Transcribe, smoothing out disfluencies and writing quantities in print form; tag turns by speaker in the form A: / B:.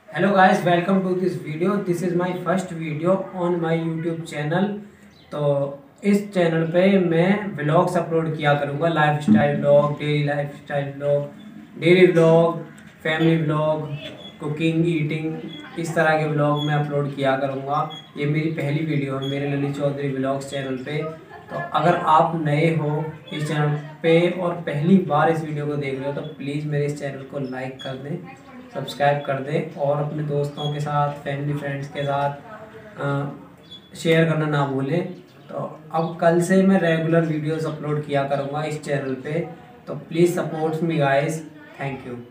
A: Hello guys, welcome to this video. This is my first video on my YouTube channel. तो इस channel पे मैं vlogs upload किया करूँगा, lifestyle vlog, daily lifestyle vlog, daily vlog, family vlog, cooking, eating, इस तरह के vlog मैं अपलोड किया करूँगा। ये मेरी पहली वीडियो है मेरे ललित चौधरी व्लॉग्स चैनल पे। तो अगर आप नए हो इस चैनल पे और पहली बार इस वीडियो को देख रहे हो तो प्लीज़ मेरे इस चैनल को लाइक कर दें, सब्सक्राइब कर दें और अपने दोस्तों के साथ, फैमिली फ्रेंड्स के साथ शेयर करना ना भूलें। तो अब कल से मैं रेगुलर वीडियोस अपलोड किया करूँगा इस चैनल पे। तो please support me guys. Thank you.